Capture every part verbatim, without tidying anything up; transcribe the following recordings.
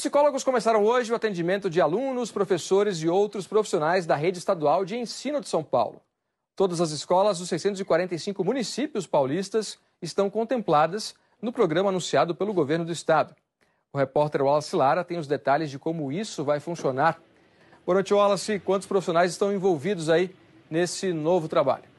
Psicólogos começaram hoje o atendimento de alunos, professores e outros profissionais da rede estadual de ensino de São Paulo. Todas as escolas dos seiscentos e quarenta e cinco municípios paulistas estão contempladas no programa anunciado pelo governo do estado. O repórter Wallace Lara tem os detalhes de como isso vai funcionar. Boa noite, Wallace. Quantos profissionais estão envolvidos aí nesse novo trabalho?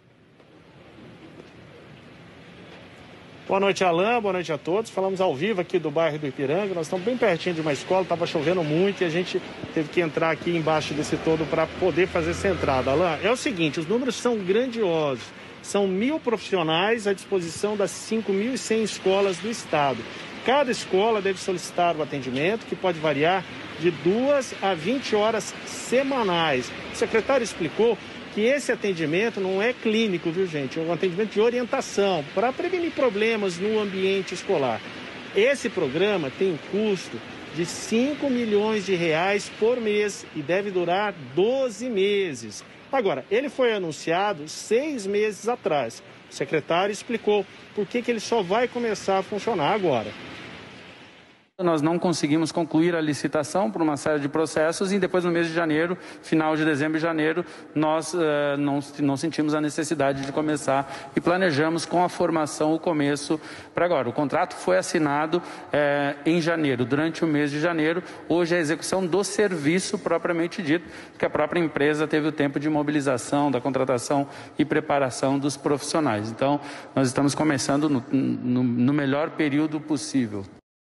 Boa noite, Alain. Boa noite a todos. Falamos ao vivo aqui do bairro do Ipiranga. Nós estamos bem pertinho de uma escola, estava chovendo muito e a gente teve que entrar aqui embaixo desse todo para poder fazer essa entrada. Alain, é o seguinte, os números são grandiosos. São mil profissionais à disposição das cinco mil e cem escolas do estado. Cada escola deve solicitar o atendimento, que pode variar de duas a vinte horas semanais. O secretário explicou que esse atendimento não é clínico, viu, gente? É um atendimento de orientação para prevenir problemas no ambiente escolar. Esse programa tem um custo de cinco milhões de reais por mês e deve durar doze meses. Agora, ele foi anunciado seis meses atrás. O secretário explicou por que que ele só vai começar a funcionar agora. Nós não conseguimos concluir a licitação por uma série de processos e depois no mês de janeiro, final de dezembro e janeiro, nós uh, não, não sentimos a necessidade de começar e planejamos com a formação o começo para agora. O contrato foi assinado uh, em janeiro, durante o mês de janeiro. Hoje é a execução do serviço propriamente dito, que a própria empresa teve o tempo de mobilização, da contratação e preparação dos profissionais. Então, nós estamos começando no, no, no melhor período possível.